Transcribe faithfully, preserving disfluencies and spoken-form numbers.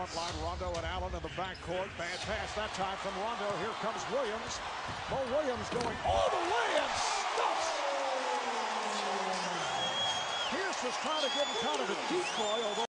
front line. Rondo and Allen in the backcourt. Bad pass that time from Rondo. Here comes Williams. Mo Williams going all the way and stuffs. Pierce was trying to give him kind of a decoy, although